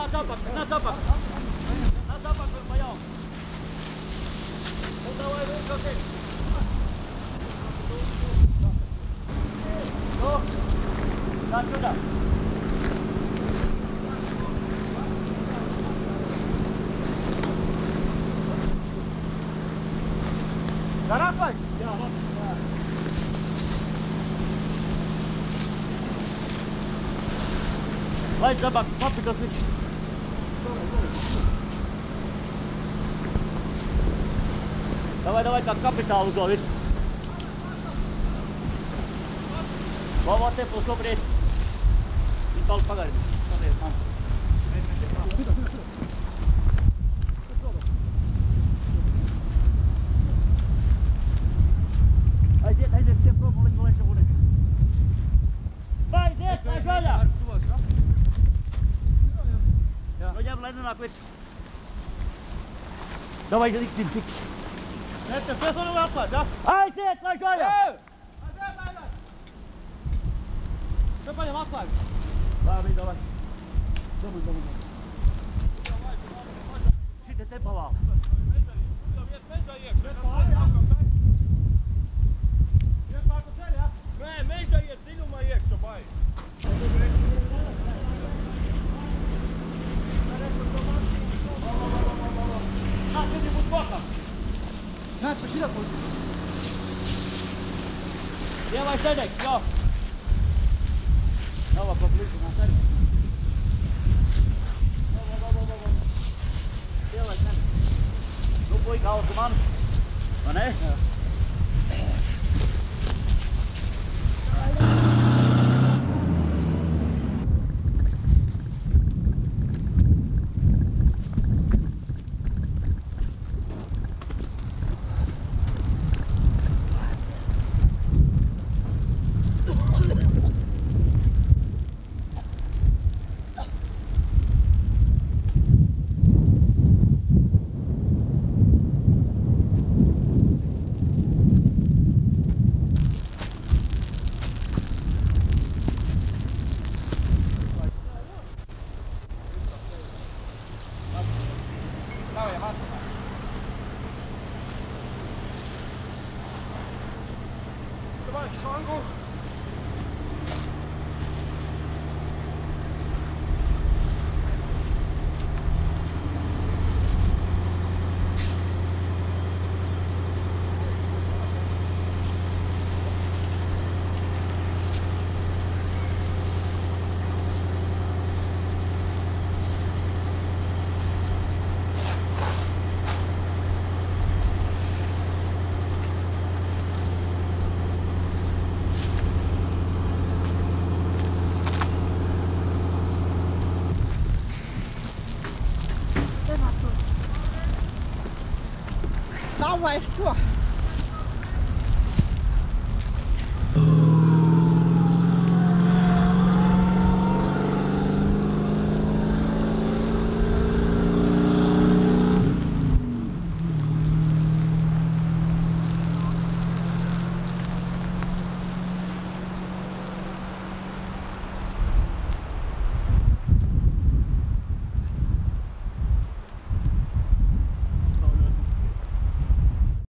На запад вдвоем. Ну давай выкати. Ну, так сюда. Зарапай! Vai zabak, papi to sliči. Давай, как капитал уговись. Vamos a tempo sobre ele. Então, pagar. Haideți, tempo, mulțumesc, mulțumesc. Vai, Zet, mai joalea! Nu iau la inul acolo. Давай, ждите, фиг. Это все сорок лапа, да? Hai, Zet, mai joalea! Что пойдем, отправь? Давай. Domnul. Și de te pălau. Nas, păi cine a fost? Ia mai stai de aici, ia! Ia vă populiți, mă stai. Ia mai stai. Nu pui ca automan? Mă ne? Não, vai, estua.